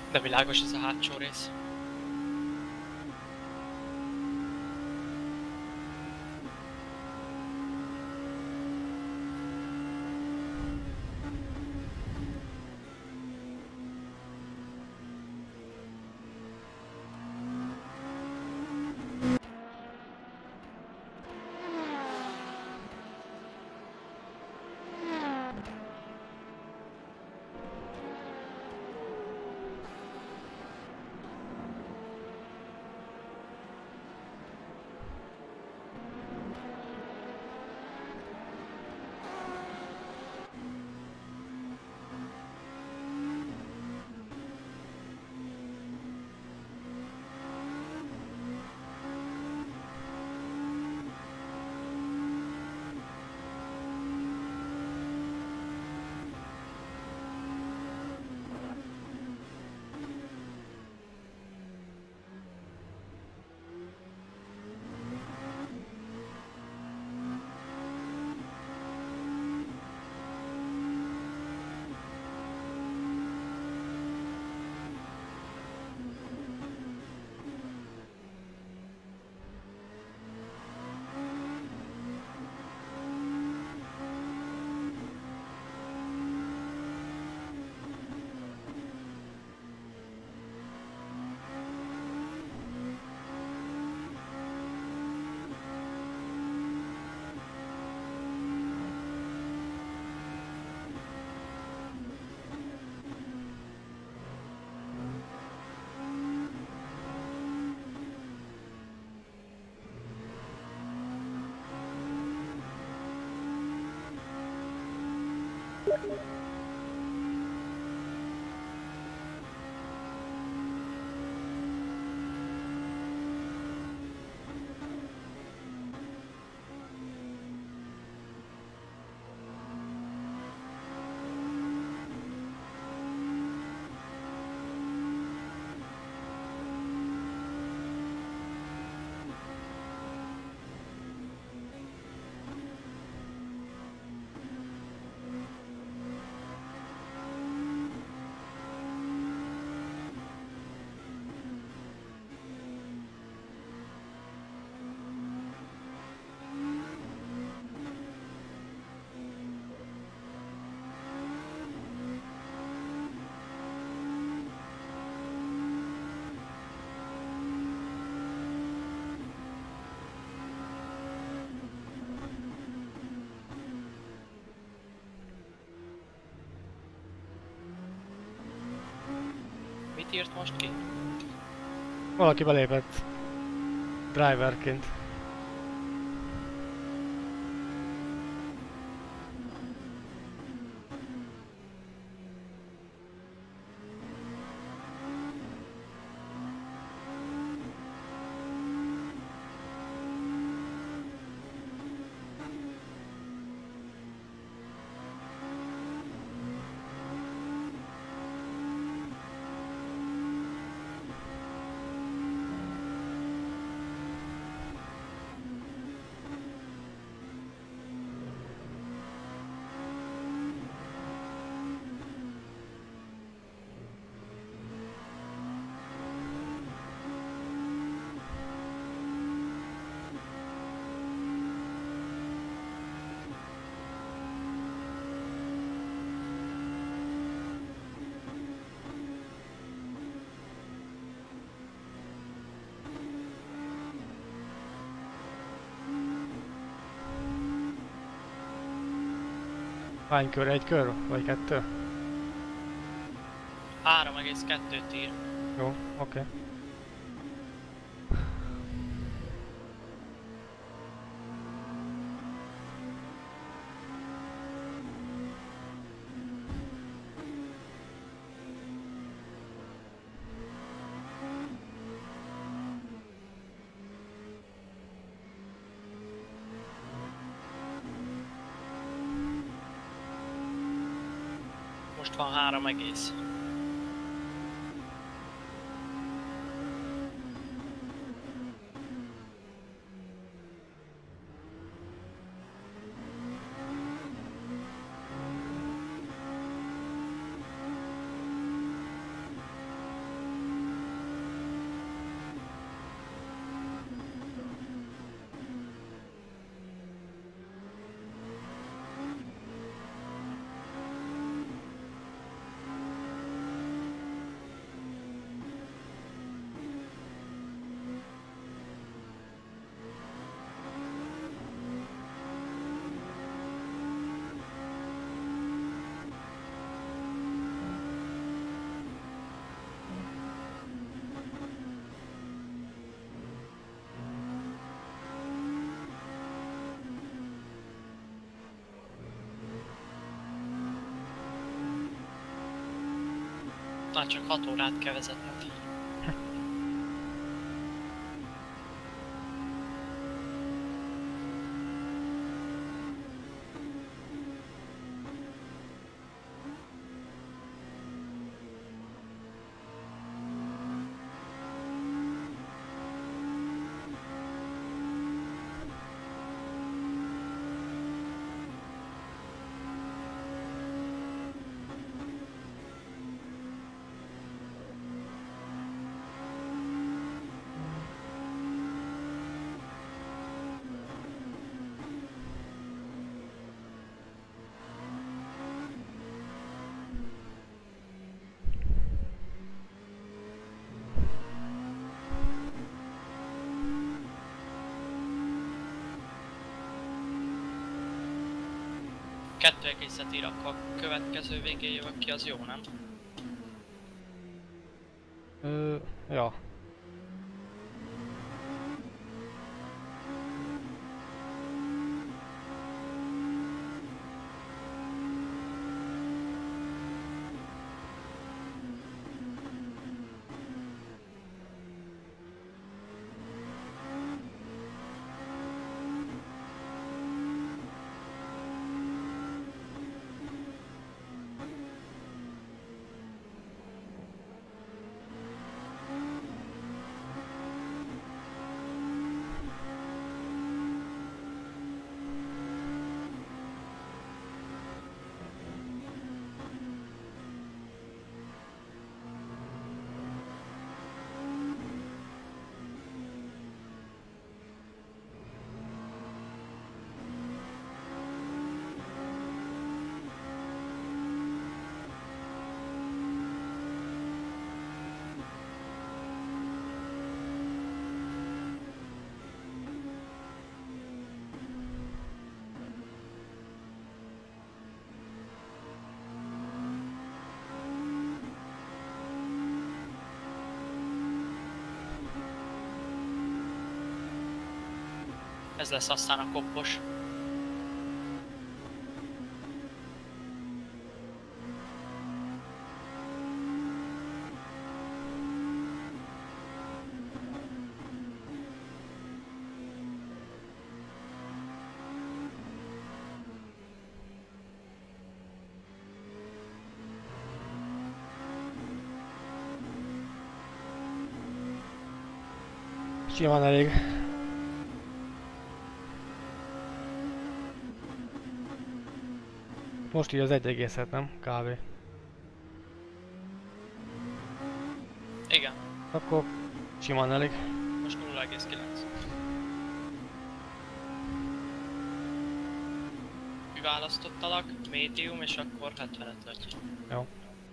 De világos ez a hátsó rész. Mit írt most ki? Valaki belépett driverként. Hány kör? Egy kör? Vagy kettő? 3,2-t ír. Jó, oké. Most van 3 egész. Már csak 6 órát kell vezetned. Kettő egészet ír, akkor a következő végén jövök ki, az jó, nem? Ja. Ez lesz aztán a koppos. Simán elég. Most így az 1,7, nem? Kb. Igen, Akkor simán elég. most 0,9. Kiválasztottalak, medium, és akkor 70-et lögy. Jó.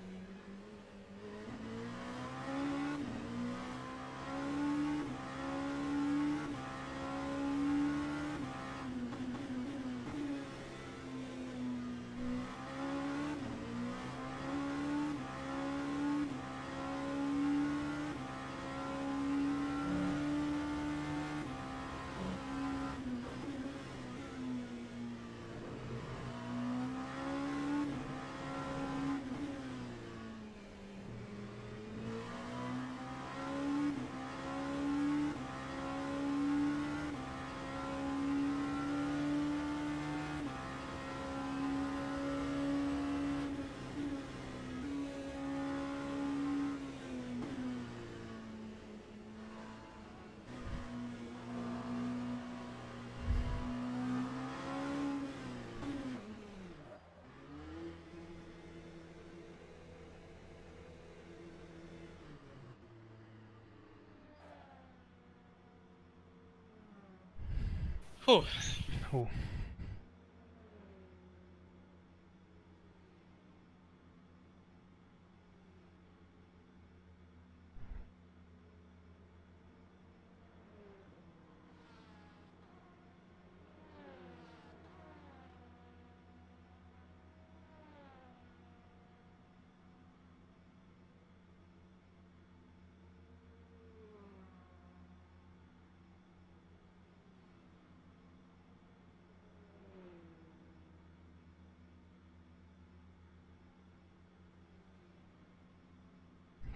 Hú, Hú.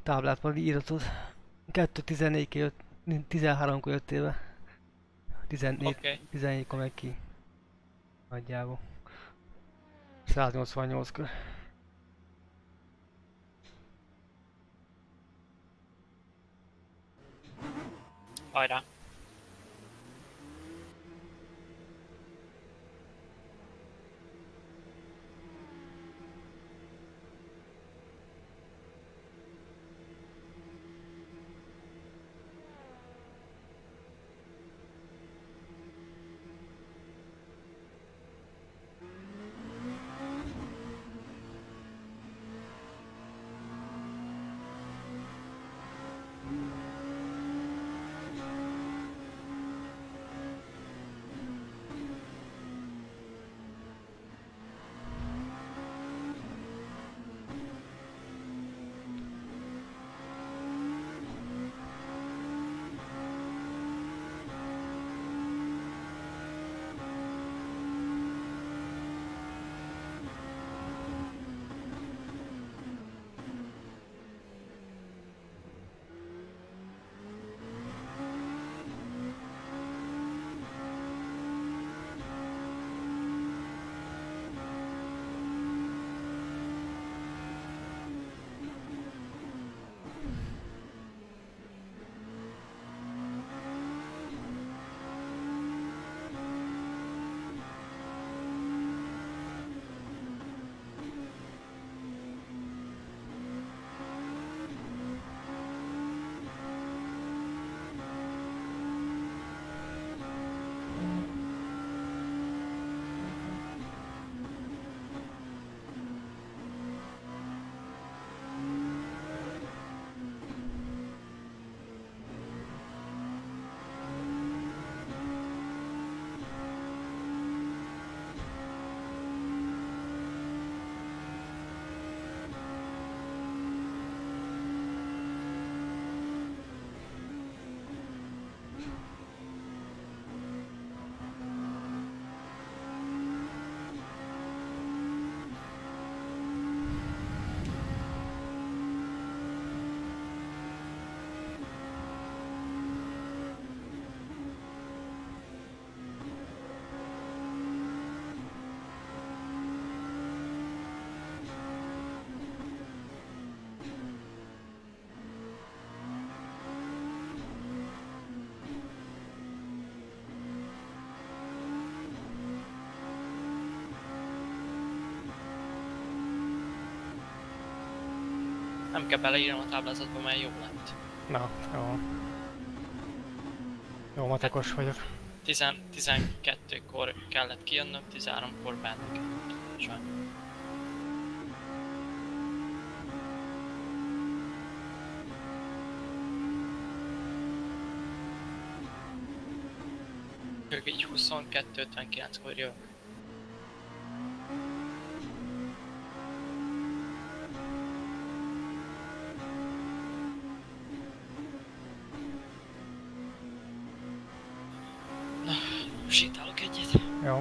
táblát, vagy íratot. 2.14-kor jött, 13-kor jöttél be. 14, Oké. 14-kor meg ki. Nagyjából. 188-kor. Hajrá. Nem kell beleírnom a táblázatba, mert jó lett. Na, jó. Jó matekos vagyok. 12-kor kellett kijönnöm, 13-kor bennük. Sajnos. Ők így 22:59-kor jövök. Na, sétálok egyet. Jó.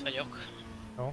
vagyok. Jó.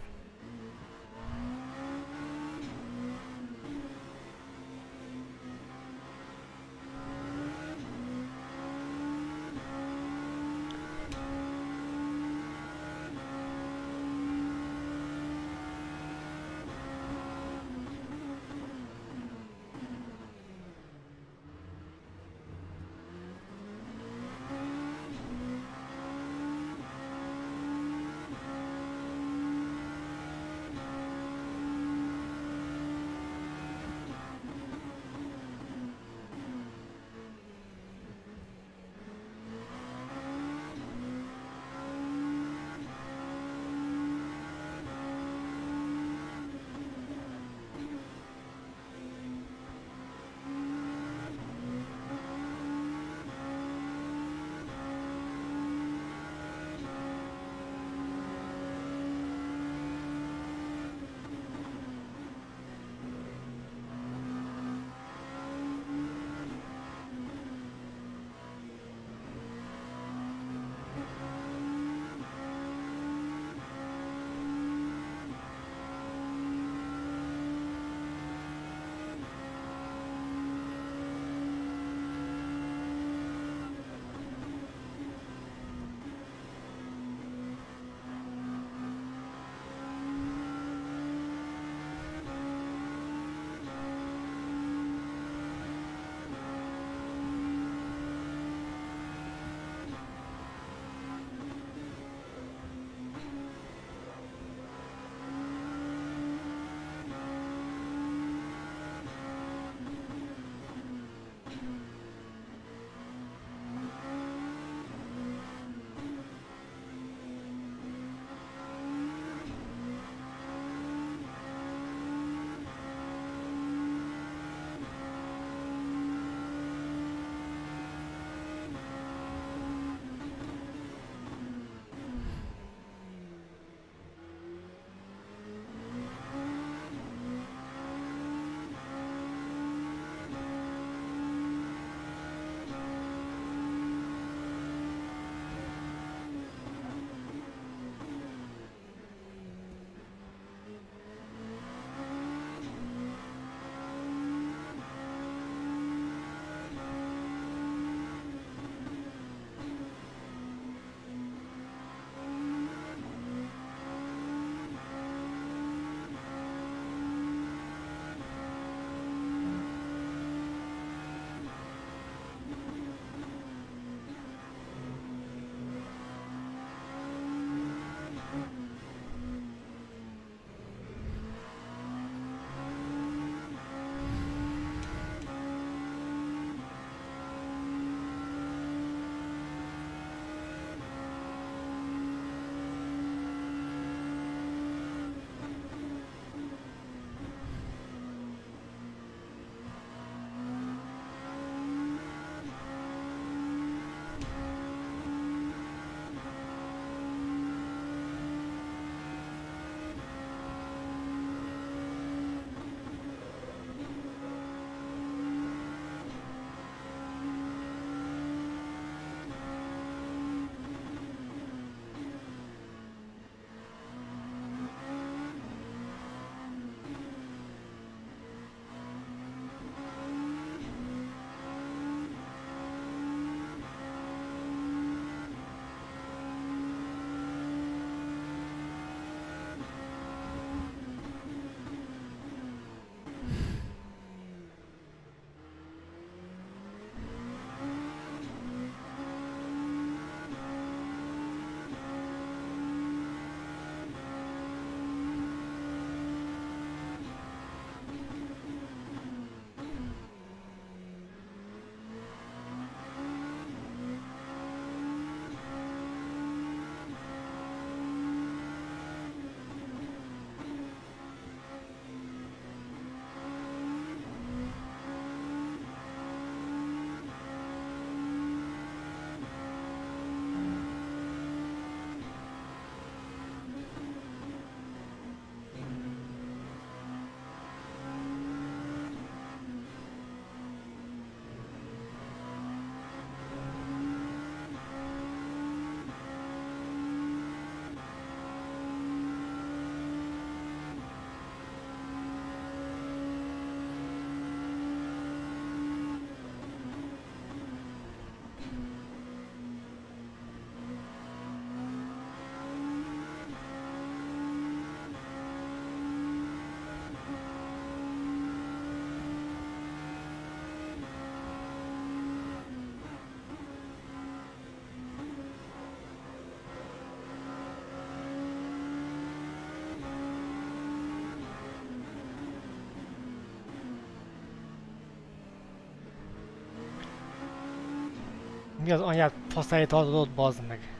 Mi az anyát faszányét adott, bazd meg?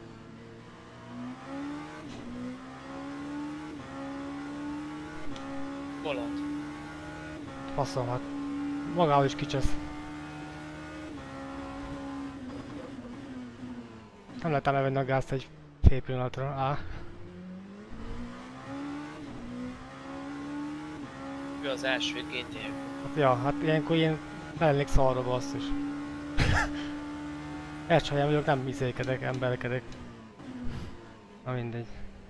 Bolond. Faszom, hát magával is kicsesz. Nem lehet elvenni a gázt egy fél pillanatra. Ő az első GTA. Hát, ja, hát ilyenkor én lennék szarra, basszus. Elcsajám vagyok, nem izékedek, emberkedek. Na mindegy.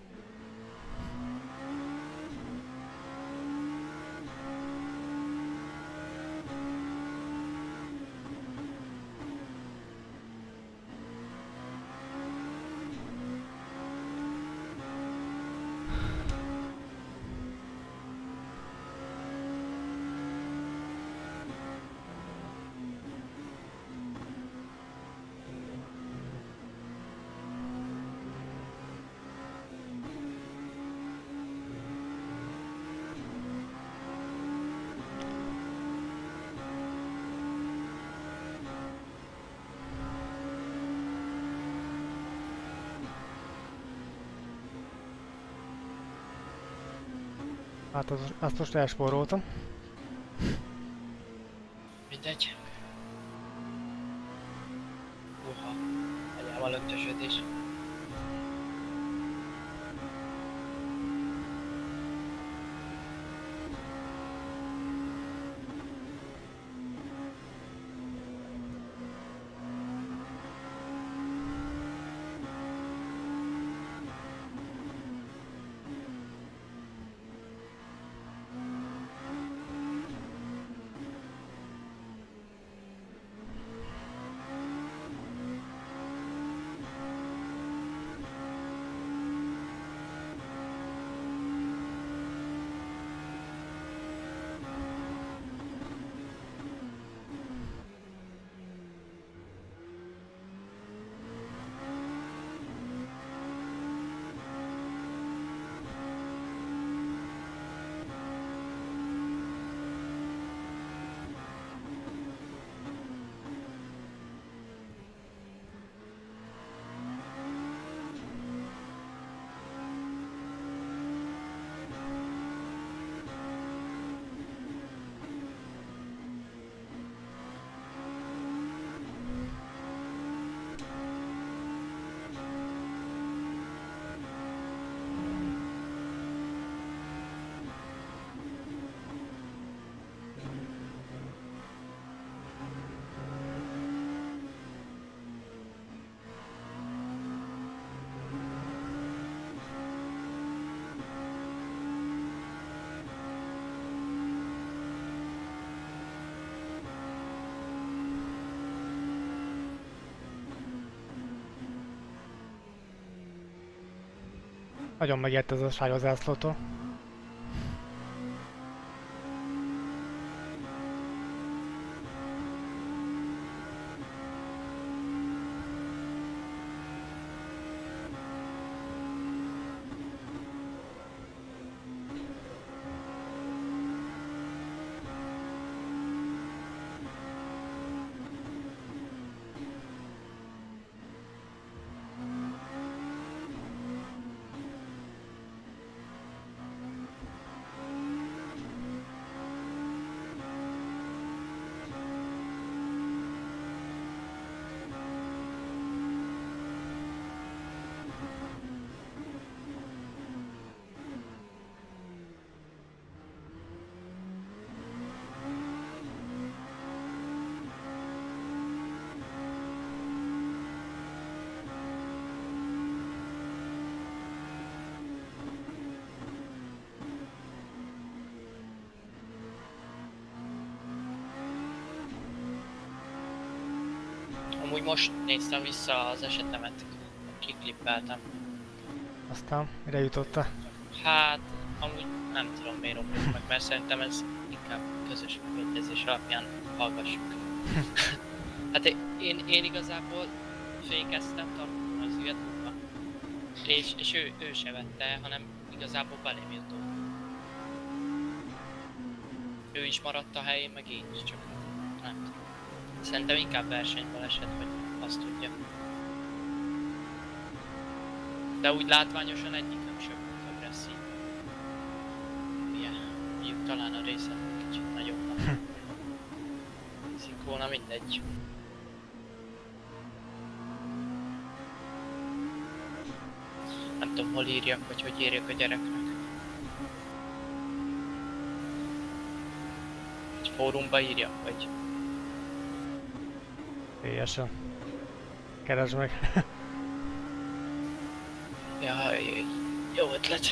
Hát azt most elspóroltam. Mindegy. Uha. Anyával öntösödés. Nagyon megijedt ez a sárga zászlótól. Amúgy most néztem vissza az esetemet, kiklippeltem. Aztán mire jutotta? Hát, amúgy nem tudom miért romlott meg, mert szerintem ez inkább közös megegyezés alapján hallgassuk. Hát én igazából fékeztem, tartottam az ügyet, és ő se vette, hanem igazából belém jutott. Ő is maradt a helyén, meg én is, csak nem tudom. Szerintem inkább versenybaleset, hogy azt tudja. De úgy látványosan egyikünk sem volt agresszív. Ugye, mondjuk talán a részem kicsit nagyobbnak. Hízik volna, mindegy. Nem tudom, hol írjak, vagy hogy írjak a gyereknek. Egy fórumba írjak, vagy... Teljesen. Keresd meg. Jaj, jó ötlet.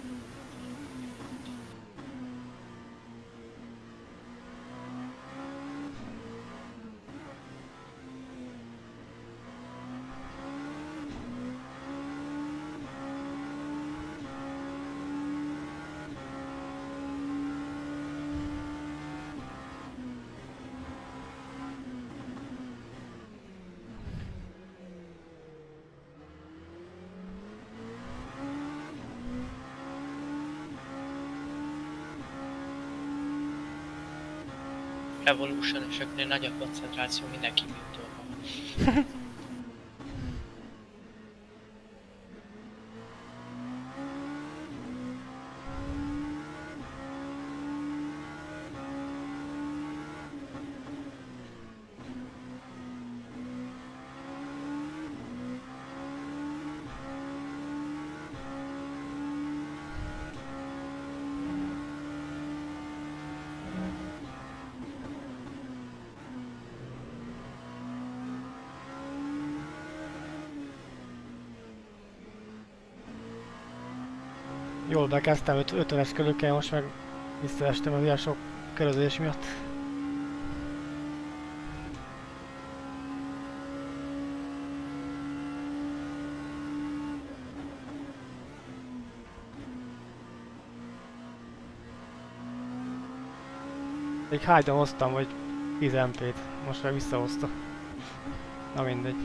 Evolution-ösöknél nagy a koncentráció, mindenki műtől. Jól bekezdtem, 50-es körülkel, most meg visszaestem az ilyen sok körözés miatt. Még hánydan hoztam, vagy 10 MP-t, most már visszahozta. Na mindegy.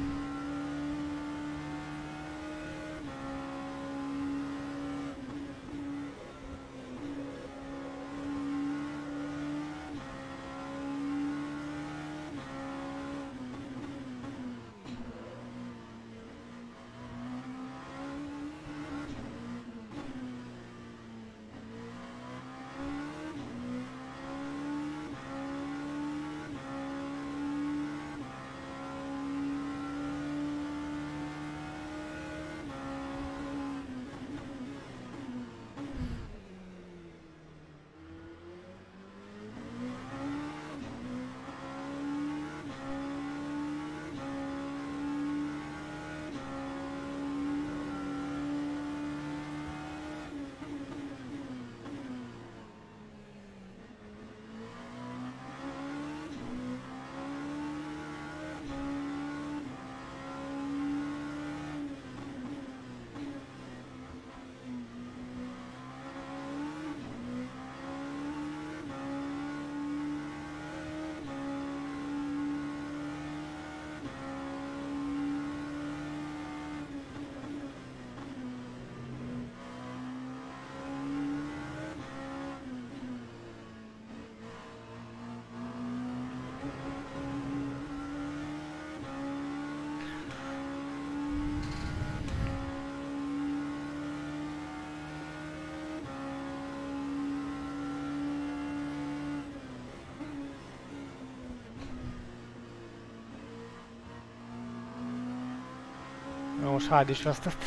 Most Hyde is vesztett.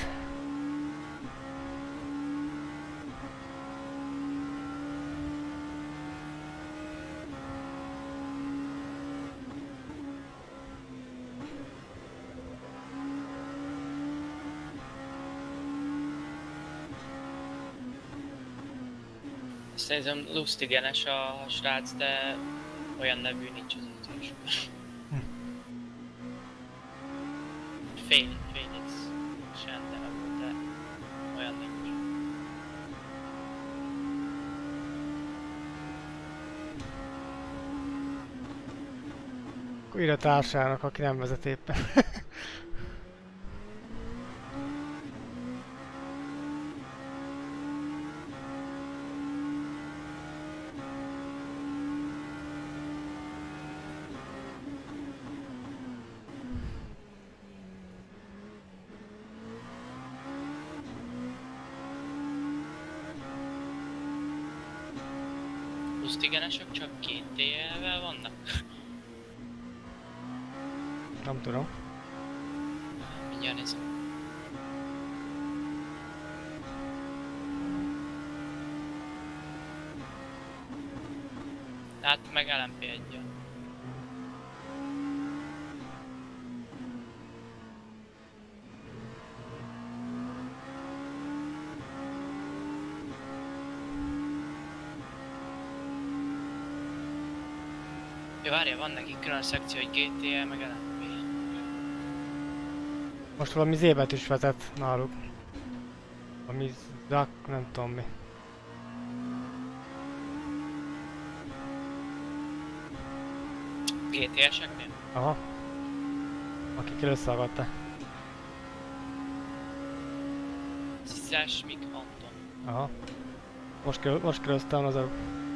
Szerintem lustigenes a srác, de olyan nevű nincs az utolsóban. Phoenix sem, de olyan nincs. Akkor ír a társának, aki nem vezet éppen. multigenesek csak 2 TL-vel vannak? Nem tudom. Mindjárt nézem. Hát meg LMP1-jel. Ja, várja, van neki külön szekció, hogy GTL meg LMP. Most valami zébet is vezet náluk. Ami Zak, nem tudom mi. GTS-eknél? Aha. Akikkel összeagadta. Zesmik Anton. Aha. Most köröztem az előbb.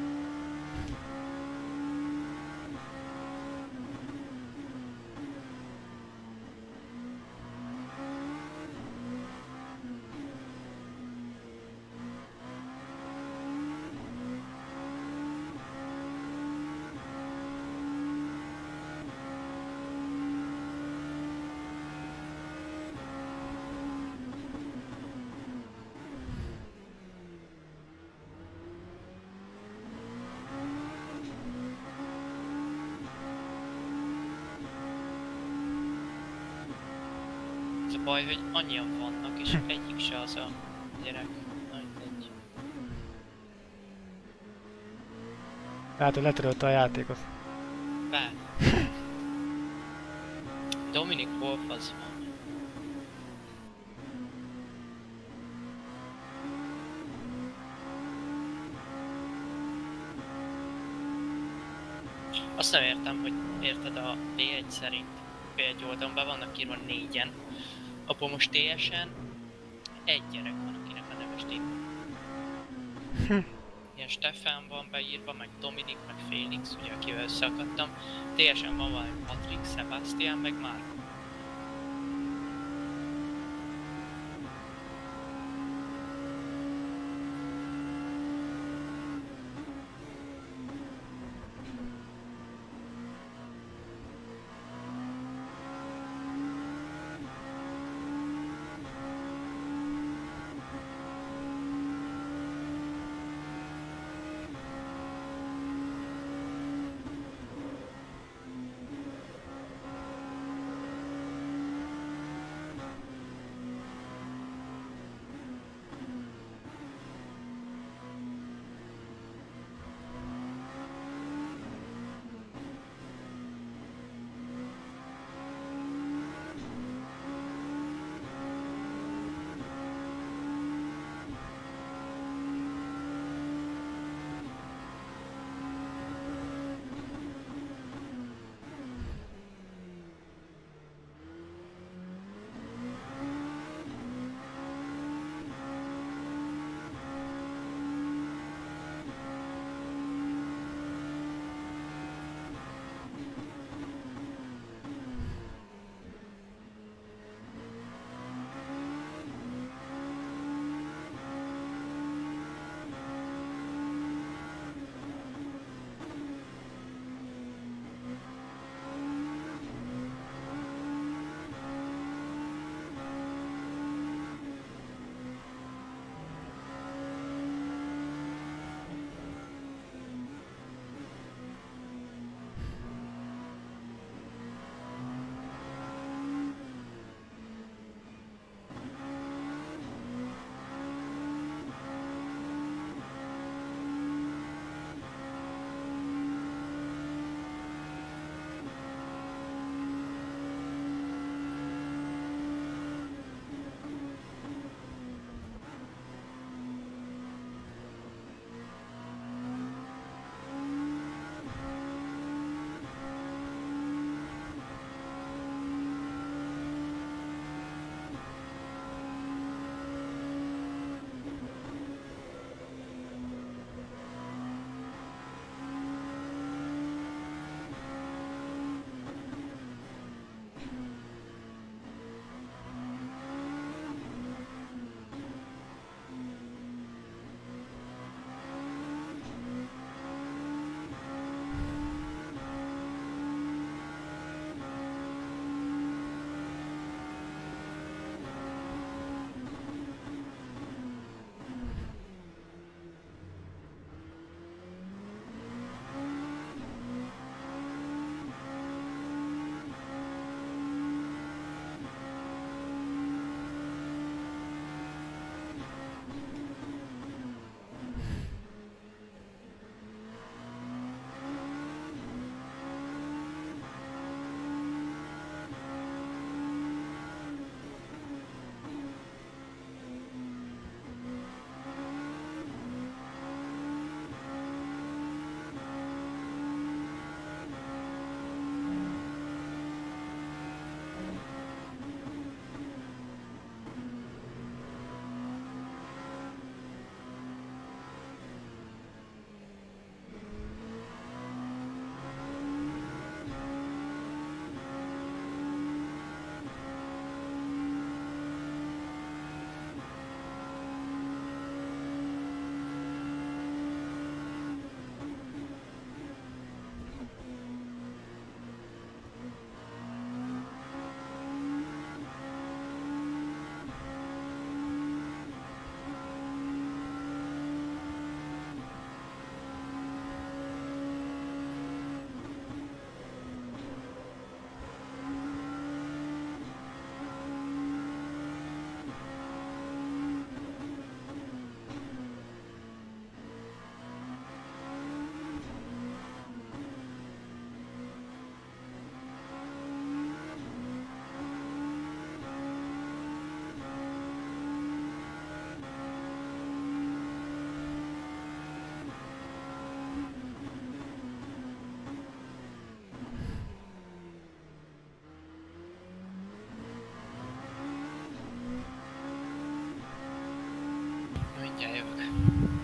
Az a baj, hogy annyian vannak, és egyik se az a gyerek. Na, mindegy. Lehet, hogy letörölte a játékot. Bár. Dominic Wolf az van. Azt nem értem, hogy érted a P1 szerint P1 oldalon be vannak írva 4-en, abból most teljesen egy gyerek van, akinek a neve Steve. Ilyen Stefan van beírva, meg Dominik, meg Félix, ugye akivel összeakadtam. Teljesen van valami Patrick, Sebastian, meg Marco.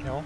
Jó.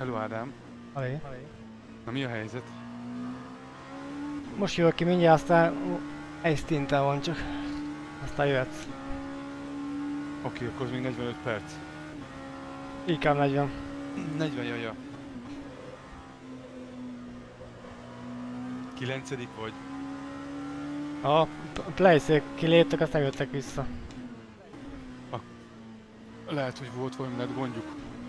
Hello Ádám. Alé. Na mi a helyzet? Most jövök ki mindjárt, aztán egy stinten van csak. Aztán jöhetsz. Oké, akkor az még 45 perc. Inkább 40. 40, jaja. 9. vagy? A playszék kiléptek, aztán jöttek vissza. Lehet, hogy volt valami lett gondjuk.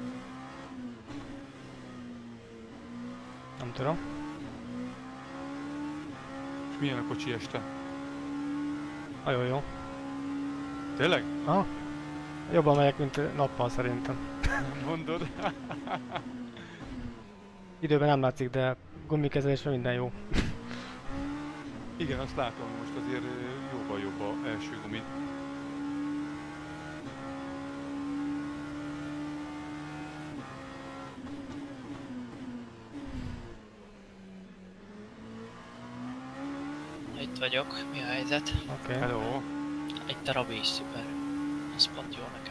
Nem tudom. És milyen a kocsi este? Nagyon jó. Tényleg? Aha. Jobban megyek, mint nappal szerintem. Mondod? Időben nem látszik, de gumikezelésben minden jó. Igen, azt látom, most azért jóval jobb a első gumi. Itt vagyok, mi a helyzet? Oké. Hello! Itt a Robi is szuper. Az pont jó nekem.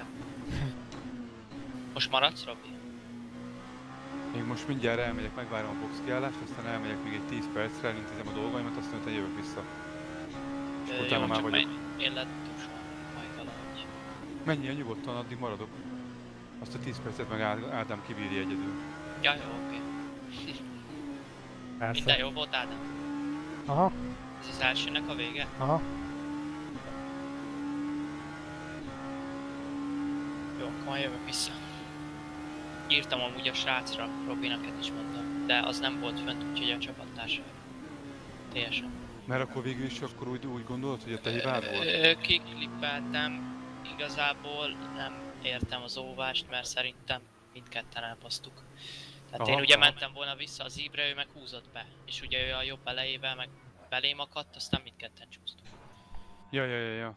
Most maradsz, Robi? Én most mindjárt elmegyek, megvárom a boxkiállást, aztán elmegyek még egy 10 percre, elintézem a dolgaimat, aztán utána jövök vissza. És utána már vagyok. Én letusol majd valahogy. Menjél nyugodtan, addig maradok. Azt a 10 percet meg Ádám kibírja egyedül. Ja, jó, oké. Persze. Minden jó volt, Ádám? Aha. Ez az elsőnek a vége? Aha. Jó, akkor majd jövök vissza. Írtam amúgy a srácra, Robi, neked is mondtam, de az nem volt fönt, úgyhogy a csapattársa teljesen. Mert akkor végül is akkor úgy gondolod, hogy a te hibád volt? Kiklippeltem, igazából nem értem az óvást, mert szerintem mindketten elbasztuk. Tehát Aha, én ugye aha. mentem volna vissza az íbre, ő meg húzott be. És ugye ő a jobb elejével meg belém akadt, aztán mindketten csúsztunk. Ja.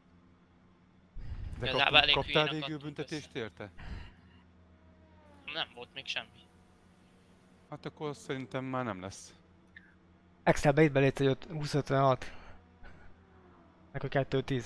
De Igazából elég kaptál hülyén végül akadtunk büntetést érte? Nem volt még semmi. Hát akkor azt szerintem már nem lesz. Excelbe itt belépsz egy 20-56. Meg a 2-10.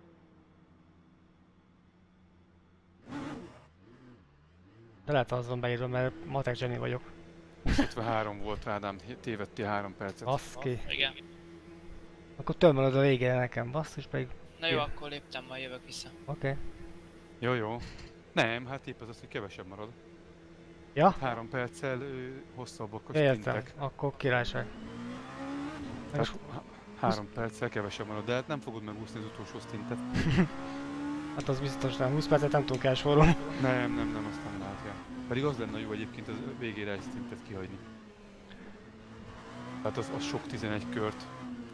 De lehet az van beírva, mert matek zseni vagyok. 53 volt, Ádám, tévedtél 3 percet. Baszki. Igen. Akkor tömölöd a végére nekem, basszus pedig. Na jó, akkor léptem, majd jövök vissza. Oké. Jó. Nem, hát épp az, hogy kevesebb marad. Ja? 3 perccel hosszabbak a Értem. stintek. Akkor királyság. Tehát 3 perccel kevesebb marad, de hát nem fogod megúszni az utolsó stintet. Hát az biztos nem. 20 percet nem tudunk elsorolni. Nem, azt nem látja. Pedig az lenne jó egyébként az végére egy stintet kihagyni. Tehát az sok 11 kört.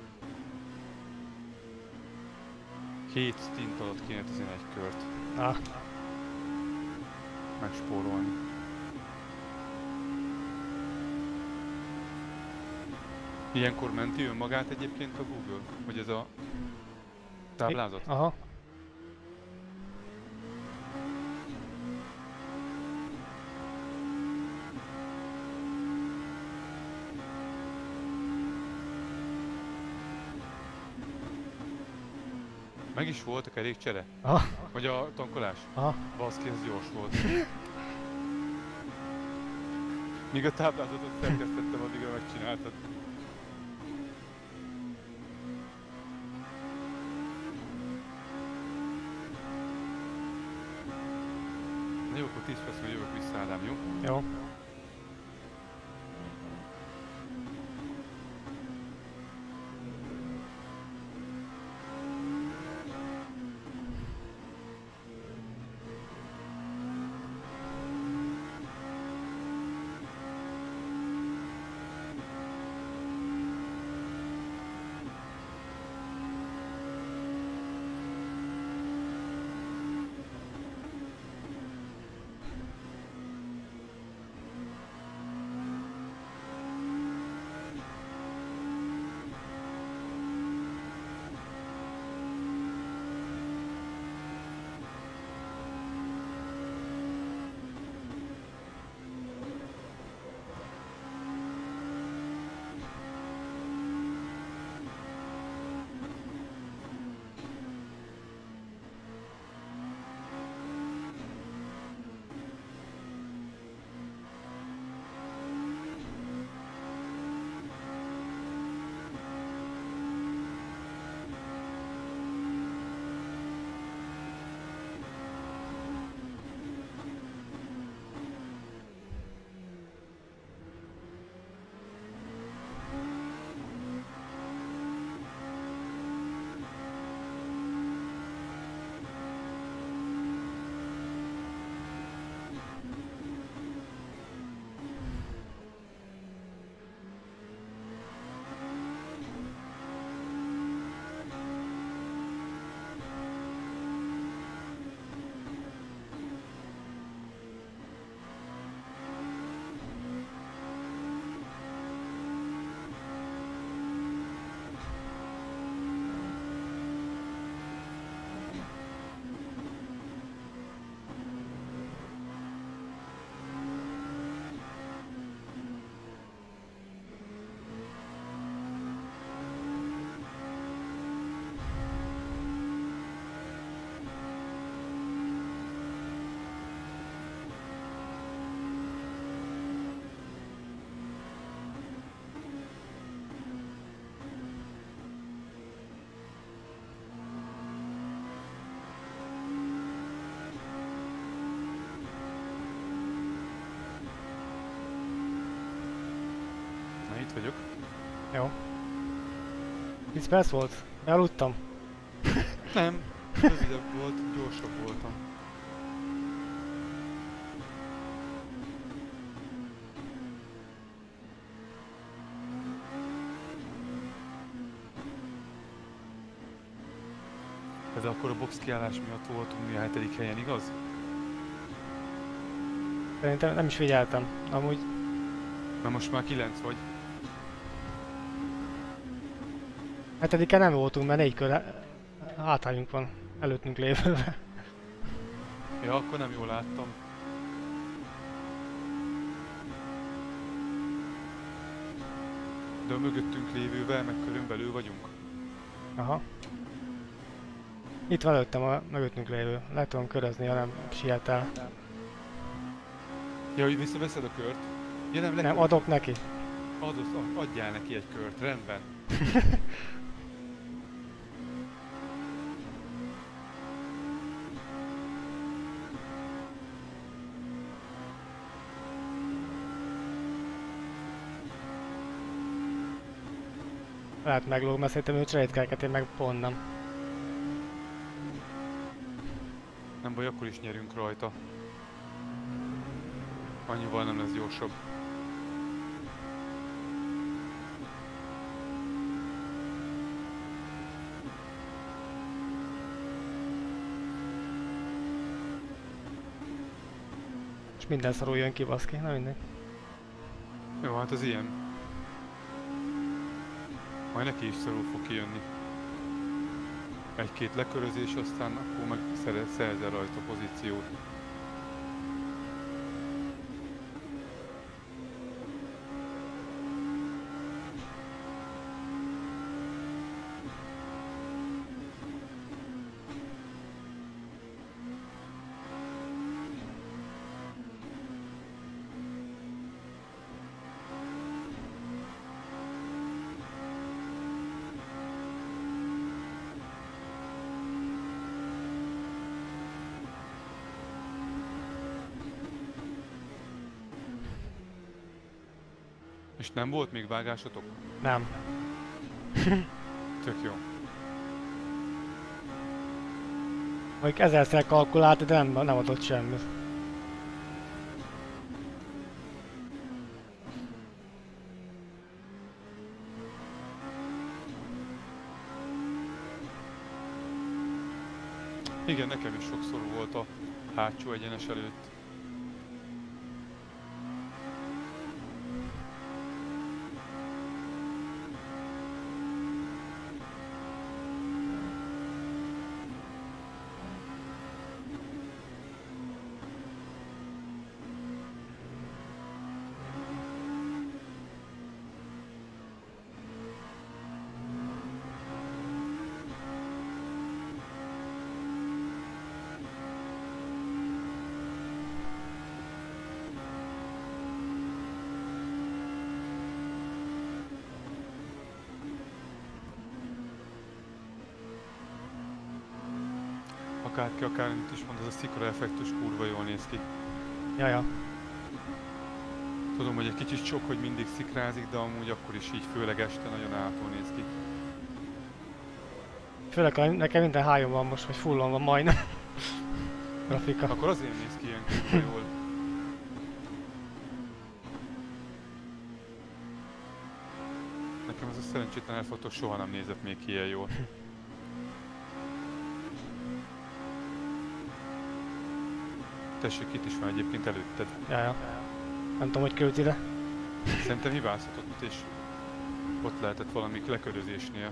7 stint alatt kéne 11 kört Ah. megspórolni. Ilyenkor menti önmagát egyébként a Google? Vagy ez a táblázat? Aha. Meg is volt a kerékcsere? Aha. Vagy a tankolás? Aha. Baszki, ez gyors volt. Míg a táblázatot szerkesztettem, addigra megcsináltad. Na jó, akkor 10 percben jövök vissza, Ádám, jó? Jó. itt vagyok. Jó. 10 perc volt? Eludtam. Nem, rövidebb volt, gyorsabb voltam. Ez akkor a box kiállás miatt voltunk mi a 7. helyen, igaz? Szerintem nem is figyeltem. Amúgy Na most már 9 vagy. 7-en nem voltunk, mert 4 kör hátrányunk van előttünk lévővel. Ja, akkor nem jól láttam. De a mögöttünk lévővel meg körülbelül vagyunk. Aha. Itt van előttem a mögöttünk lévő. Le tudom körözni, ha nem siet el. Ja, hogy visszaveszed a kört? Ja, nem, Nem, adok neki. Adjál neki egy kört, rendben. Lehet meglóg, mert szerintem ő cserétkelket, én meg pont nem. Nem baj, akkor is nyerünk rajta. Annyival nem lesz gyorsabb. És minden szarul jön ki, baszki, na mindegy. Jó, hát az ilyen. Majd neki is szarul fog kijönni. Egy-két lekörözés, aztán akkor meg szerzel rajta pozíciót. És nem volt még vágásotok? Nem. Tök jó. Mondjuk 1000-szer kalkulált, de nem adott semmit. Igen, nekem is sokszor volt a hátsó egyenes előtt. Akárki akármit is mond, ez a szikra effektus kurva jól néz ki. Jaja. Tudom, hogy egy kicsit sok, hogy mindig szikrázik, de amúgy akkor is így, főleg este nagyon állatul néz ki. Főleg nekem minden hájon van most, vagy fullon van majdnem. Grafika. Akkor azért néz ki ilyen kurva jól. Nekem ez a szerencsétlen elfotó soha nem nézett még ki ilyen jól. Tessék, itt is van egyébként előtted. Jaja. Nem tudom, hogy került ide. Szerintem hibázhatott, és ott lehetett valami lekörözésnél.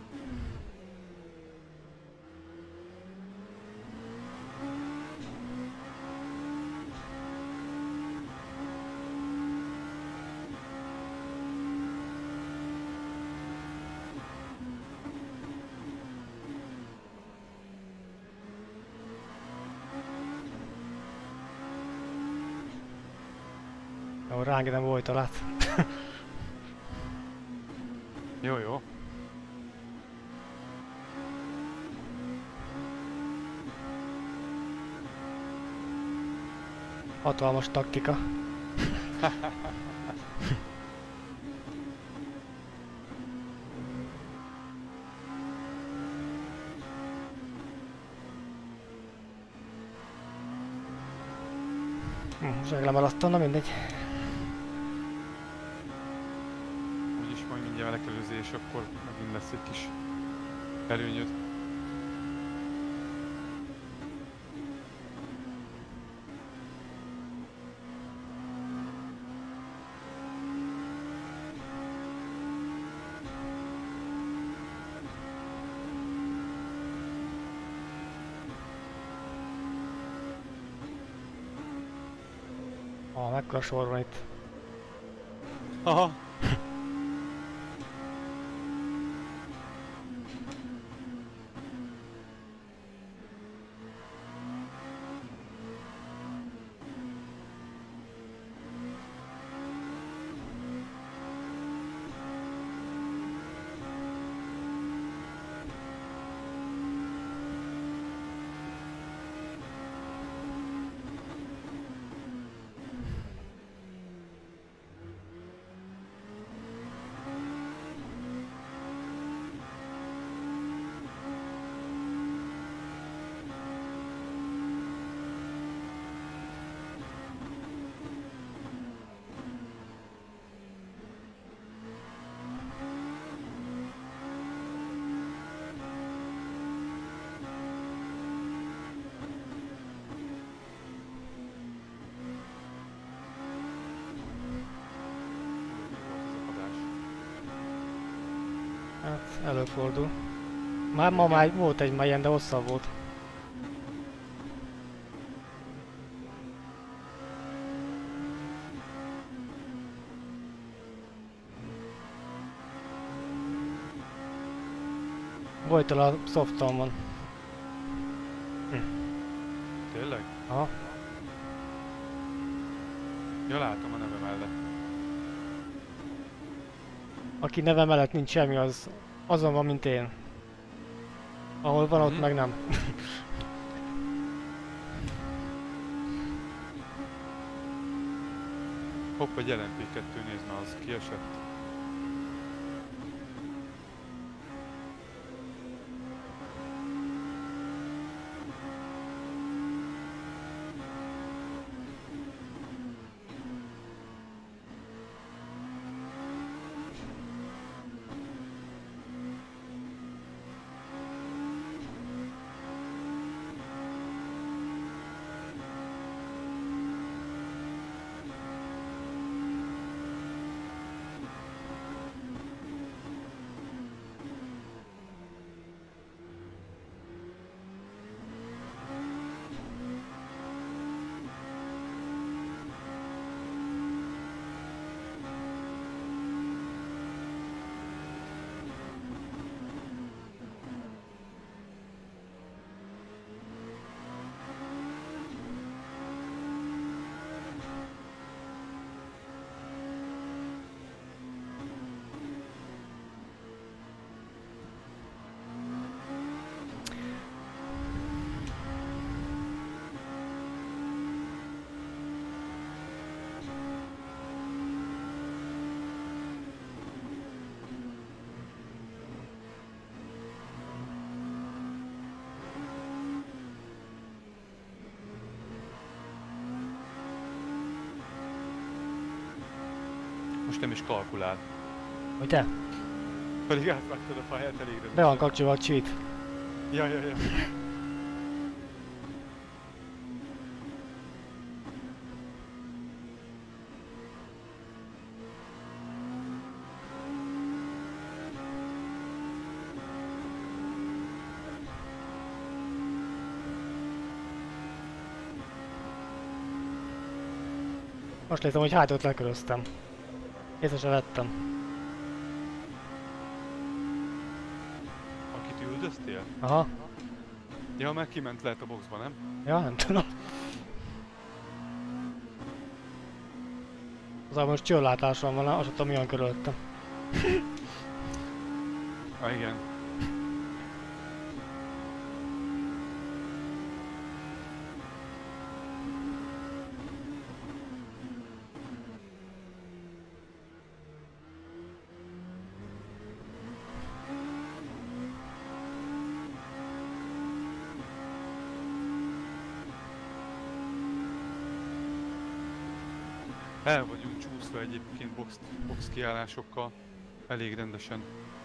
Jó, ránk nem volt alát. Jó, jó. Hatalmas taktika. Most lemarasztom, na mindegy. Úgyis majd mindjárt lekelőzi, és akkor megint lesz egy kis előnyöd. Mekkora sor van itt. Aha! Hát előfordul. Már ma már volt egy ilyen, de hosszabb volt. Volt a Softalmon. Tényleg? Aha. Ja, látom a neve mellett. Aki neve mellett nincs semmi, az azon van, mint én. Ahol van, ott meg nem. Hopp, egy LMP2, nézd már, az kiesett. Most nem is kalkulál. Ugye? Pedig átvágtad a pályát elég rövid. Be van kapcsolva a cheat. Ja. Most nézem, hogy hátot leköröztem. Észre se vettem. Akit üldöztél? Aha. Ja, meg kiment lehet a boxba, nem? Ja, nem tudom. Azon most csőlátásom van, azt tudom, milyen körülöttem. Igen. El vagyunk csúszva egyébként box kiállásokkal. Elég rendesen.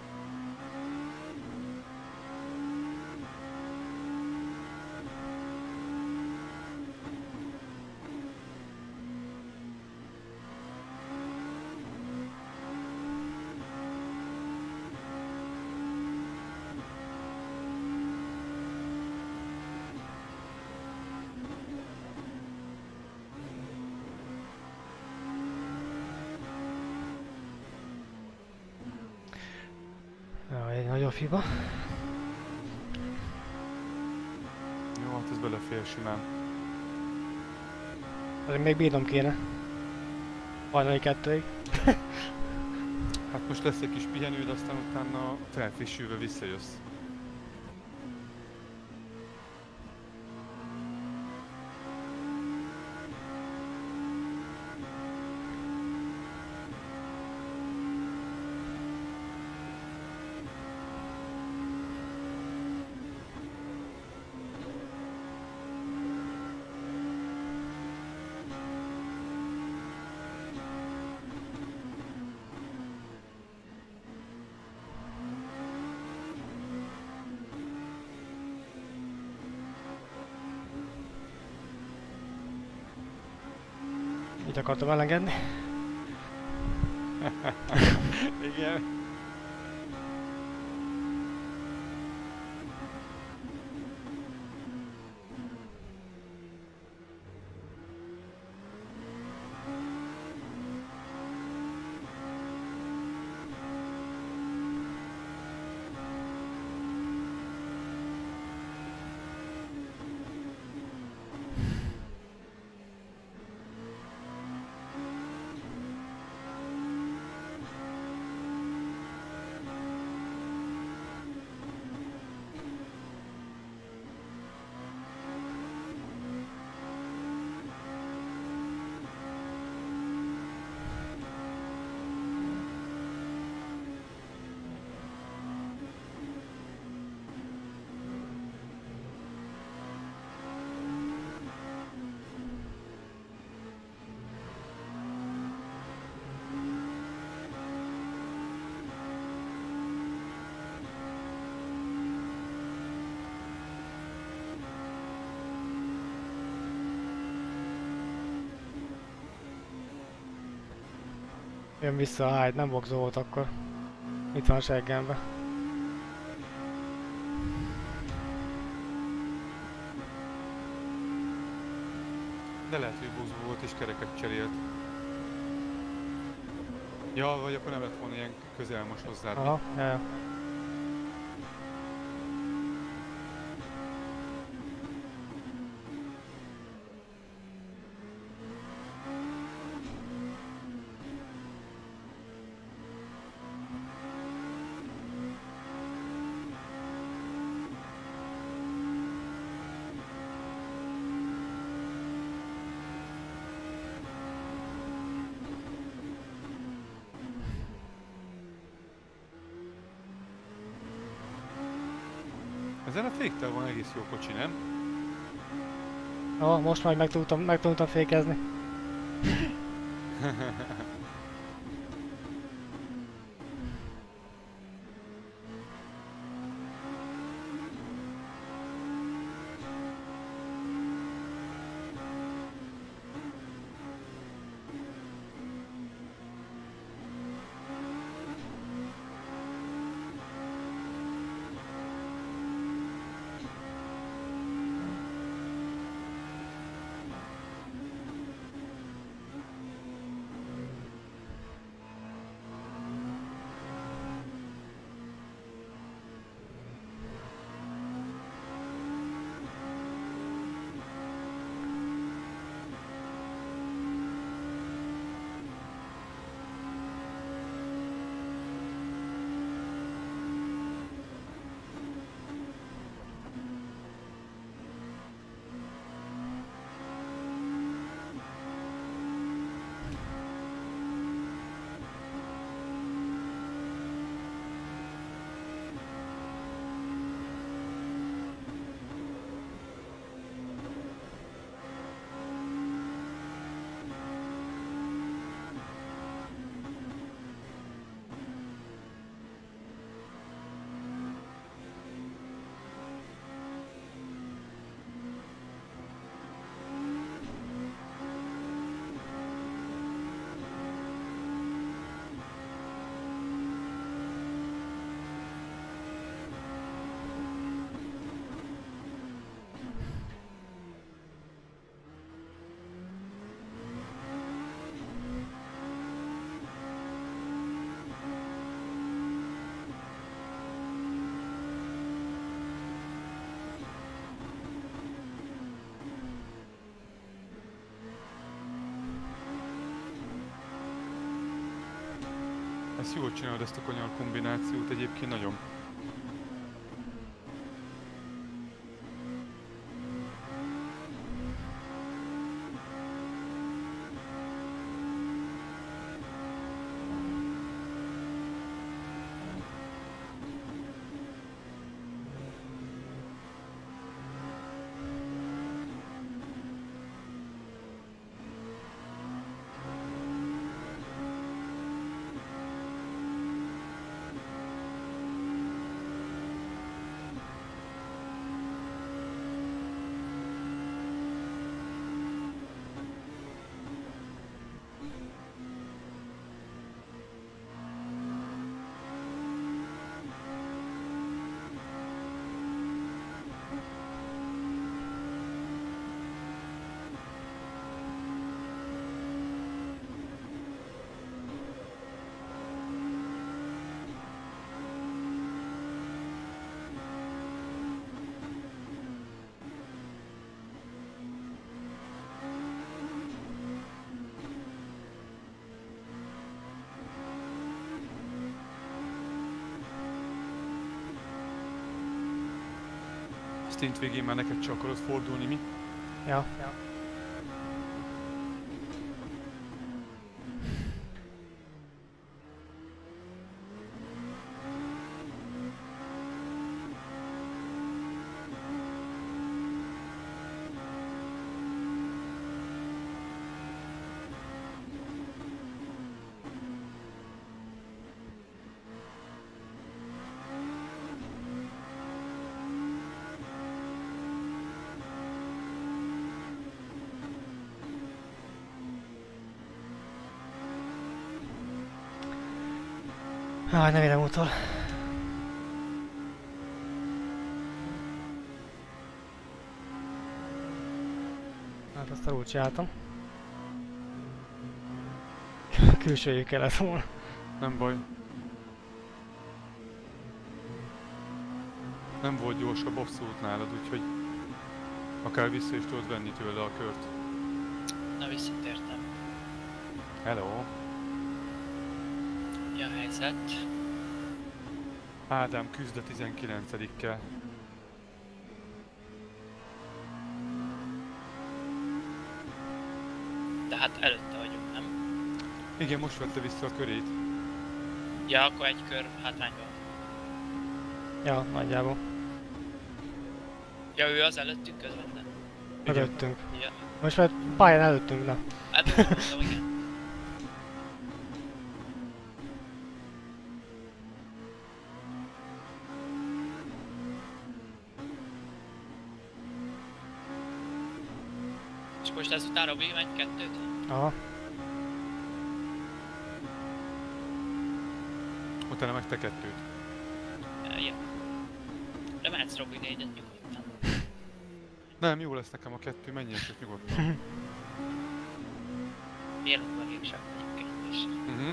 Jaj, egy nagyobb hiba. Jó, hát ez belefér simán. Azért még bírnom kéne. Hajnali 2-ig. Hát most lesz egy kis pihenőd, aztán utána felfrissülve visszajössz. Itt akartam elengedni. Igen. Jön vissza a Hyde, nem boxol volt akkor. Itt van a seggembe. De lehet, hogy boxba volt és kereket cserélt. Ja, vagy akkor nem lett volna ilyen közel most hozzád. Aha, ja. Ezen a féktel van egész jó kocsi, nem? Most majd meg tudtam fékezni. Ezt jól csinálod, ezt a kanyar kombinációt egyébként nagyon. Stint végén már neked csak akarod fordulni, mi? Ja. Nem érem utol. Hát azt úgy csináltam. Külsőjű kellett volna. Nem baj. Nem volt gyorsabb abszolút nálad, úgyhogy akár vissza is tudod venni tőle a kört. Na, visszatértem. Hello! Mi a helyzet? Ádám küzd a 19-kel. De hát előtte vagyunk, nem? Igen, most vette vissza a körét. Ja, akkor egy kör hátrányban. Ja, nagyjából. Ja, ő az előttünk közvetlen. Mögöttünk. Ja. Most már pályán előttünk, na. Hát úgy mondom, igen. És most ezután Robi megy kettőt? Aha. Utána meg te kettőt. Ja. De mehetsz Robi négyet nyugodtan. Nem, jó lesz nekem a kettő, menjél csak nyugodtan. Élünk meg sem egyébként is.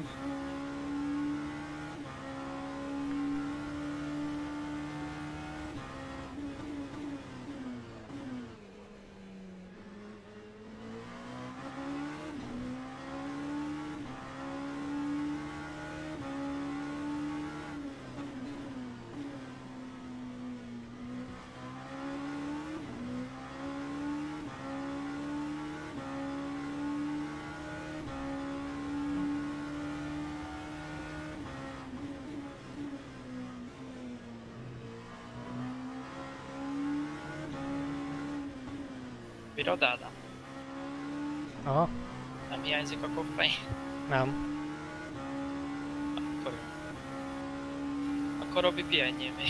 Bírod, Ádám? Aha. Nem hiányzik a koffein? Nem. Akkor jó. Akkor Robi, pihenjél még.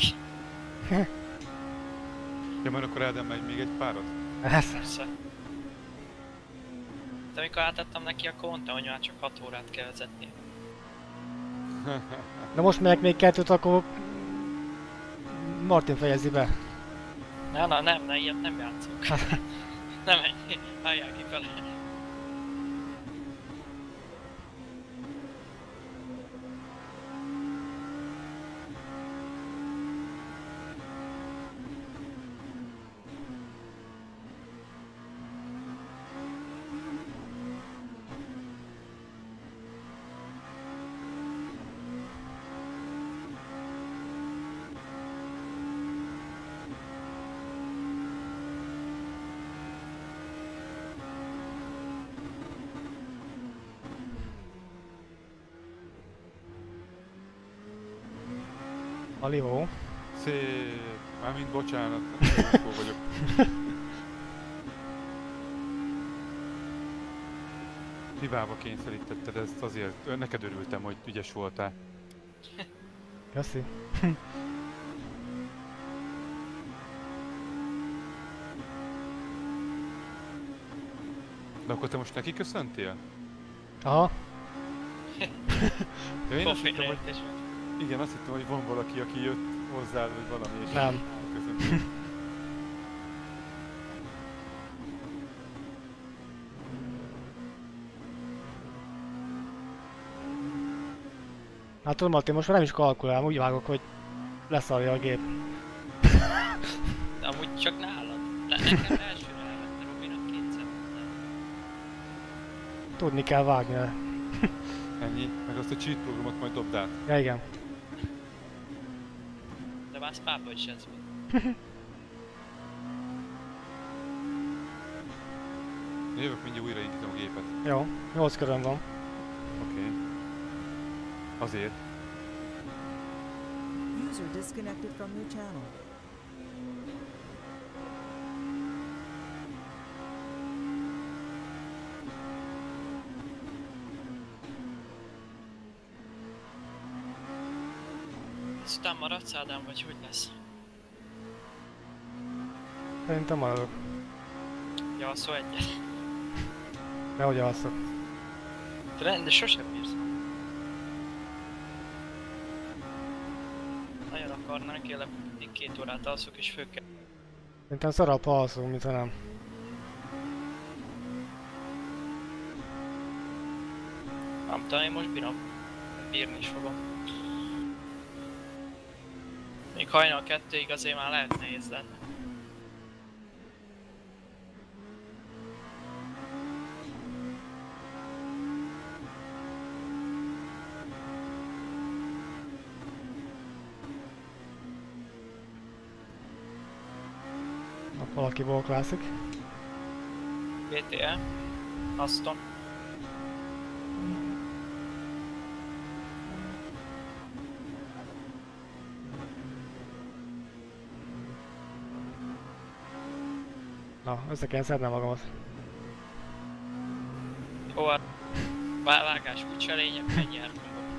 Ja, majd akkor Ádám megy még egy párat? Persze. Persze. De amikor átadtam neki, akkor mondta, hogy már csak 6 órát kell vezetni. De most megyek még kettőt, akkor Martin fejezi be. Nem, ilyet nem játszunk. Nem ennyi, álljál ki fele. Alivó. Szép. Mármint bocsánat, akkor vagyok. Hibába kényszerítetted ezt azért. Neked örültem, hogy ügyes voltál. Köszi. De akkor te most neki köszöntél? Aha. Ja, én azt hittem, hogy... Félreértés volt. Igen, azt hittem, hogy van valaki, aki jött hozzá, vagy valami, és... Nem. Köszönöm. Hát tudom, Mati, most már nem is kalkulálom, úgy vágok, hogy leszarja a gép. De amúgy csak nálad. Nekem elsőre elvette Robinot 200. Tudni kell vágni le. Ennyi. Meg azt a cheat programot majd dobd át. Ja, igen. De már Spa-ban is ez volt. Jövök, mindjárt újraindítom a gépet. Jó, 8 köröm van. Oké. Azért. User disconnected from your channel. Aztán maradsz, Ádám, vagy hogy lesz? Szerintem maradok. Javaszol egyet. De hogy alszok. De sosem bírsz. Nagyon akarnánk, én mindig 2 órát alszok és föl kell. Szerintem szarabb, ha alszunk, mint ha nem. Nem tudom, én most bírom. Bírni is fogom. Még hajnal 2-ig azért már lehet nehéz lenne. Valakiból Classic. BTE. Aston. Na, össze kell szednem magamat. Ó, a vágás úgyse lényeg, megnyertünk.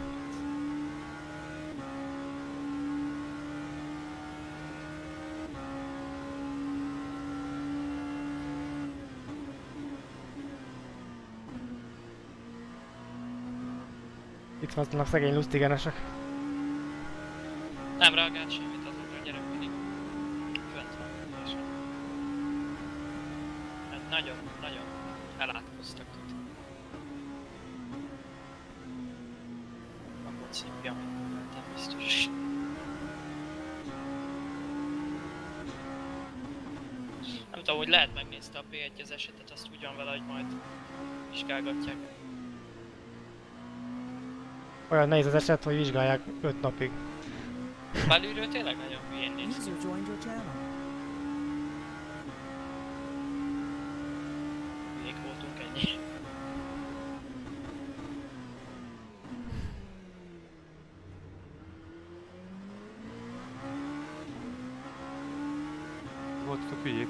Itt vannak szegény lusztigenesek. Nem reagált semmit azokra, a gyerek mindig fönt van. És hát nagyon elátkoztak itt. Nem volt szívja, amit nem biztos. Nem tudom, hogy lehet megnézte a P1 az esetet, azt ugyan vele, hogy majd vizsgálgatják. Olyan nehéz az eset, hogy vizsgálják 5 napig. Belülről tényleg nagyon hülyén néz ki. User joined your channel. Még voltunk ennyi. Voltatok hülyék?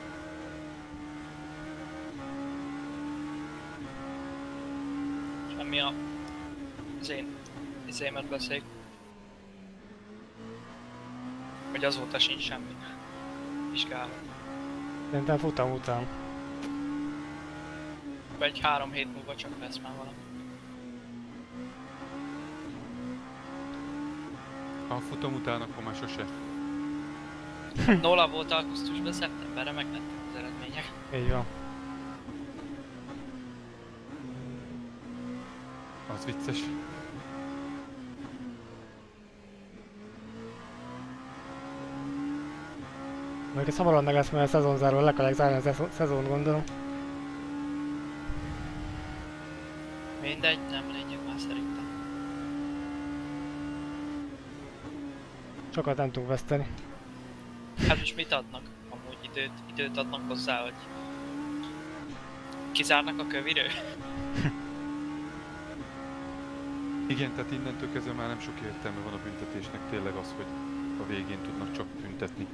Semmi az én izémet beszéljük. Hogy azóta sincs semmi. Vizsgálom. Szerintem futam után. Egy 3 hét múlva csak lesz már valami. Ha futom után, akkor már sose. Nola volt augusztusban, szeptemberre meglettek az eredmények. Így van. Az vicces. Mert ez hamarosan meg lesz, mert a szezonzáról le kell zárni a szezon, gondolom. Mindegy, nem lényeg már szerintem. Sokat nem tudunk veszteni. Hát most mit adnak? Amúgy időt adnak hozzá, hogy kizárnak a köviről? Igen, tehát innentől kezdve már nem sok értelme van a büntetésnek, tényleg az, hogy a végén tudnak csak büntetni.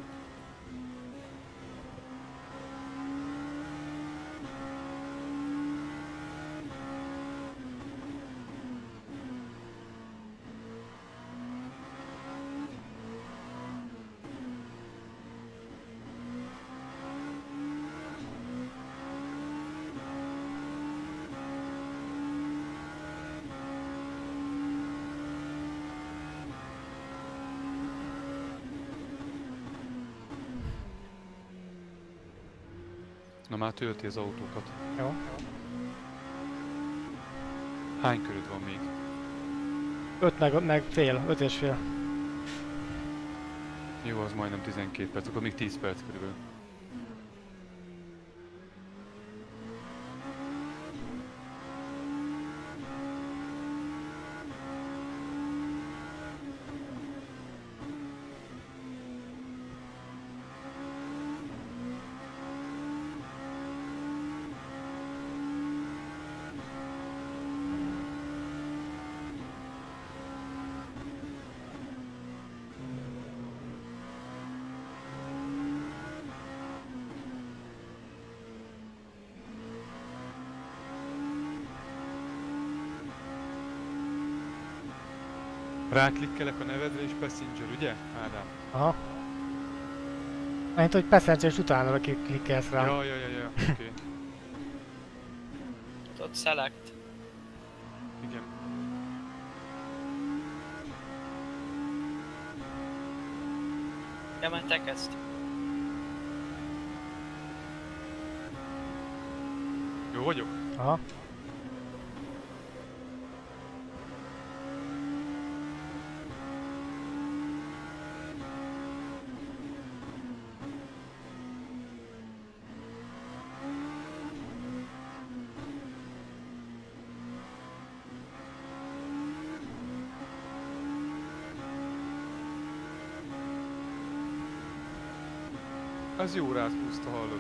Na már tölti az autókat. Jó. Hány köröd van még? 5 meg fél, 5 és fél. Jó, az majdnem 12 perc, akkor még 10 perc körülbelül. Ráklikkelek a nevedre és passenger, ugye, Ádám? Aha. Mert hogy passenger utána klikkelsz rá. Ja, oké. Ott select. Igen. Ja, már te kezd. Jó vagyok? Aha. Az jó rád húzta, hallod?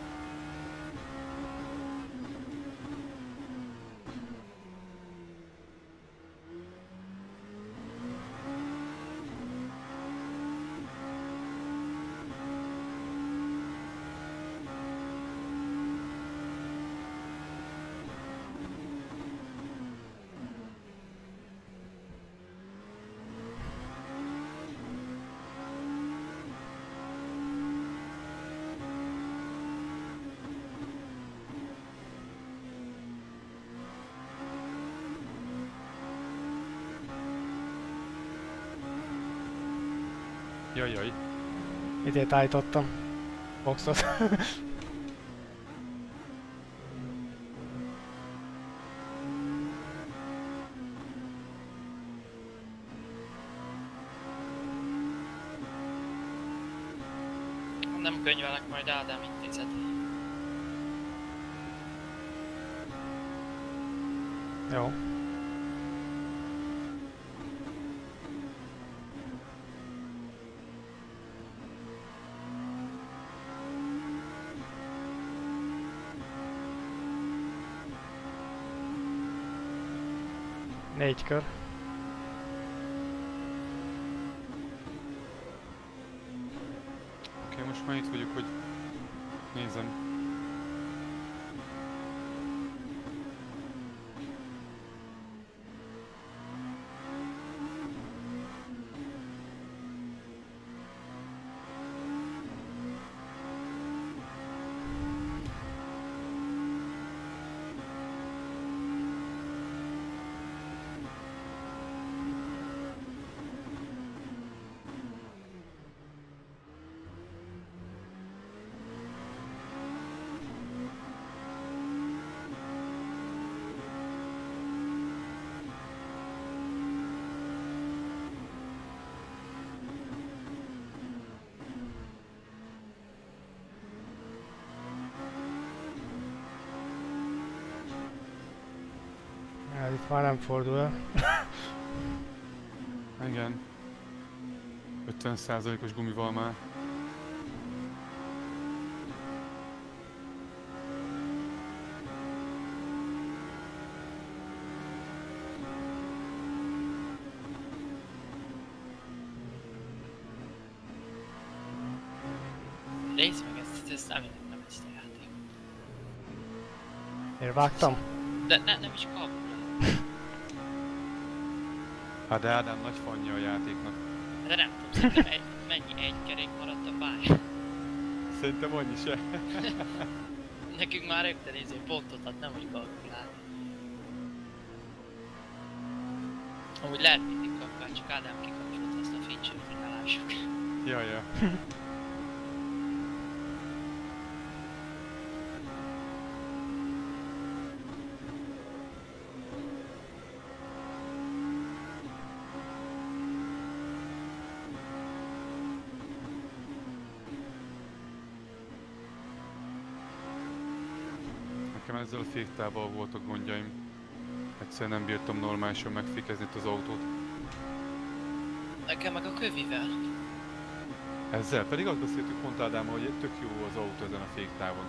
Jaj. Itt állítottam. Boxot. Nem könyvelek, majd Ádám intézet. Jó. Négy kör. Oké, most már itt vagyok, hogy nézem. Hát itt már nem fordul el. Igen. 50%-os gumival már. Nézd meg ezt nem ezt a játék. Én vágtam? De nem is kap. Hát de Ádám nagy fanja a játéknak. De nem tudom, szerintem mennyi egy kerék maradt a pálya. Szerintem annyi se. Nekünk már rögtön pontot ad, nem úgy kalkulálni. Amúgy lehet mindig kalkulálni, csak Ádám kikapcsolt azt a feature-t, hogy ne lássuk. Ja. Nekem ezzel a féktával voltak gondjaim. Egyszerűen nem bírtam normálisan megfékezni az autót. Nekem meg a kövivel. Ezzel pedig azt beszéltük pont Ádámmal, hogy tök jó az autó ezen a féktávon.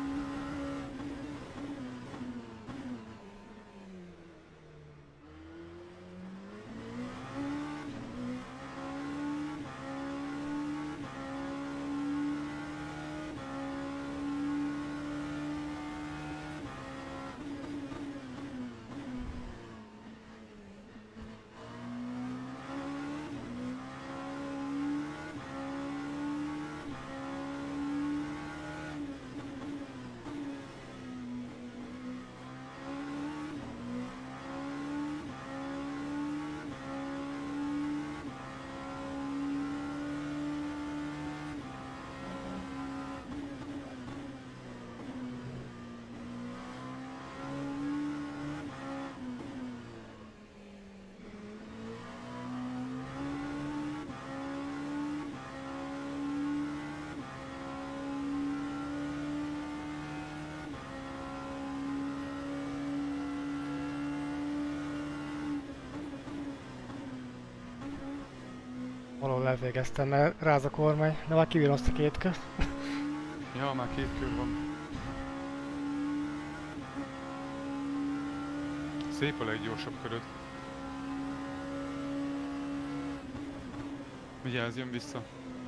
Valahol elvégeztem, mert ráz a kormány, de már kibírom azt a két közt. Ja, már 2 kör van. Szép a leggyorsabb köröd. Vigyázz, jön vissza.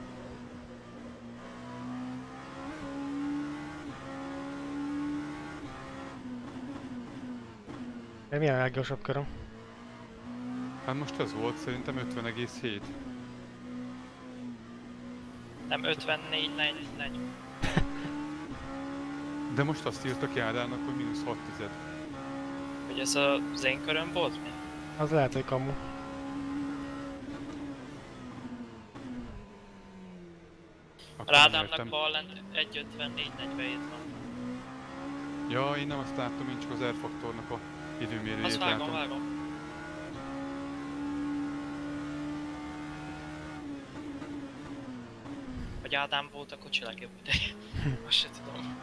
De milyen a leggyorsabb köröm? Hát most ez volt, szerintem 50,7. Nem 54, 40. De most azt írta ki Ádámnak, hogy -6. Hogy ez az én köröm volt mi? Az lehet, hogy kamu. Akkor nem Rádámnak értem. bal lent 1.54, 47 van. Ja, én nem azt látom, én csak az R-faktornak a időmérőjét Azt látom. vágom. Hogy Ádám volt a kocsi legjobb ideje. Azt se tudom.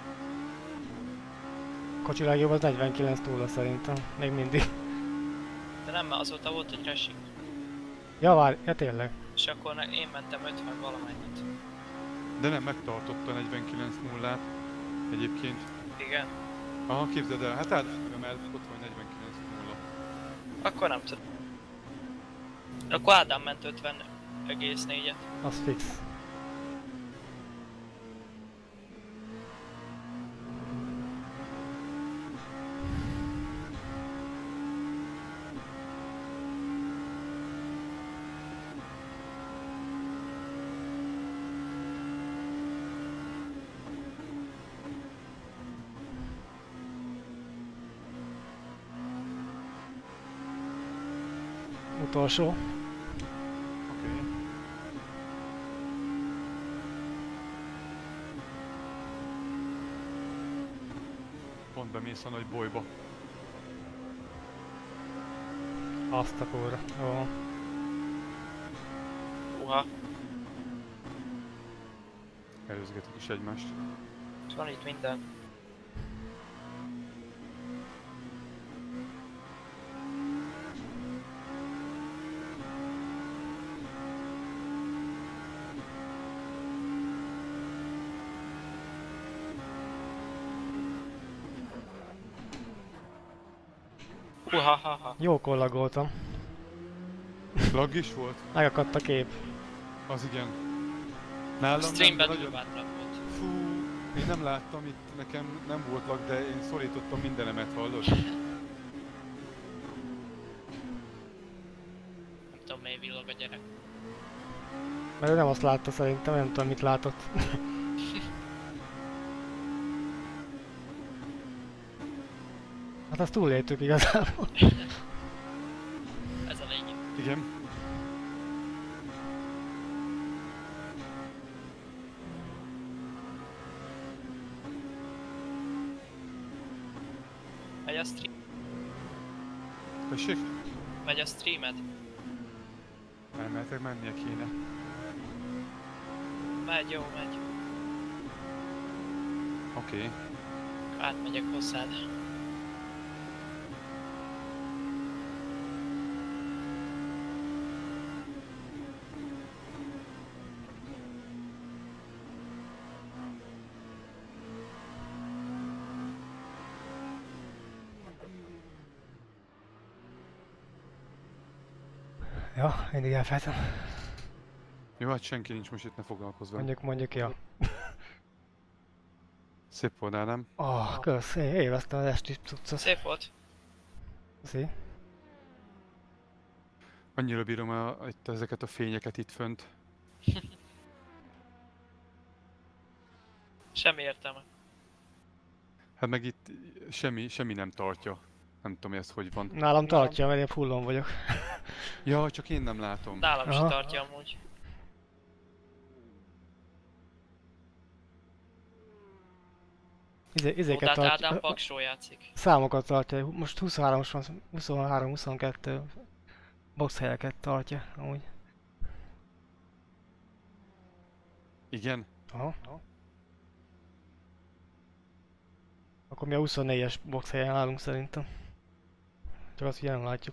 Kocsi legjobb az 49 szerintem, még mindig. De nem, mert azóta volt egy crashing. Ja, várj, ja tényleg. És akkor én mentem 50 valamennyit. De nem megtartotta 49.0-át egyébként. Igen. Aha, képzeld el, hát Ádám, mert ott van 49.0. Akkor nem tudom. Akkor Ádám ment 50,4-et. Az fix. Utolsó. Oké. Pont bemész a nagy bolyba. Azt a kurva. Jó. Uha. Előzgetik is egymást. Van itt minden. Uhahaha. Jó kollagoltam. Lag is volt? Megakadt a kép. Az igen. A Nálam streamben nagyon nagyon bátran volt. Én nem láttam, itt nekem nem volt lag, de én szorítottam mindenemet, hallod? Nem tudom, miért villog a gyerek. Mert ő nem azt látta szerintem, nem tudom mit látott. Hát azt túléltük igazából. Ez a lényeg. Igen. Megy a stream. Tessék? Megy a streamed. Elmehetek, mennie kéne. Megy, jó, megy. Oké. Átmegyek hozzád. Ja, mindig elfelejtem. Jó, hát senki nincs most itt, ne foglalkozz velem. Mondjuk, ja. Szép voltál, nem? Kösz, élveztem az esti cuccot. Szép volt. Köszi. Annyira bírom itt ezeket a fényeket itt fönt. Semmi értelme. Hát meg itt semmi nem tartja. Nem tudom, hogy ez hogy van. Nálam tartja, mert én fullon vagyok. Ja, csak én nem látom. Nálam se Aha. tartja amúgy. Izéket Tehát Ádám tartja. Paksról játszik. Számokat tartja. Most 23, 23, 22 box helyeket tartja amúgy. Igen? Aha. Akkor mi a 24-es box helyen állunk szerintem. Csak azt ugye nem látjuk.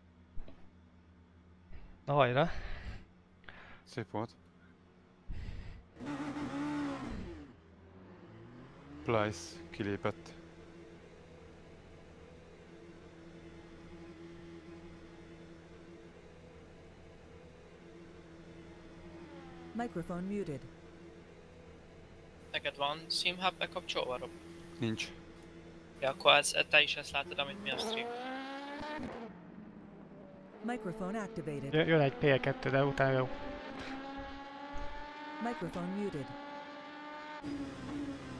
Na hajrá! Szép volt. Plyce kilépett. Microphone muted. Neked van SimHub bekapcsolva, Rob? Nincs. Ja, akkor te is ezt látod, amit mi a stream. Microphone activated. Jön egy PL2, de utána jó. Microphone muted.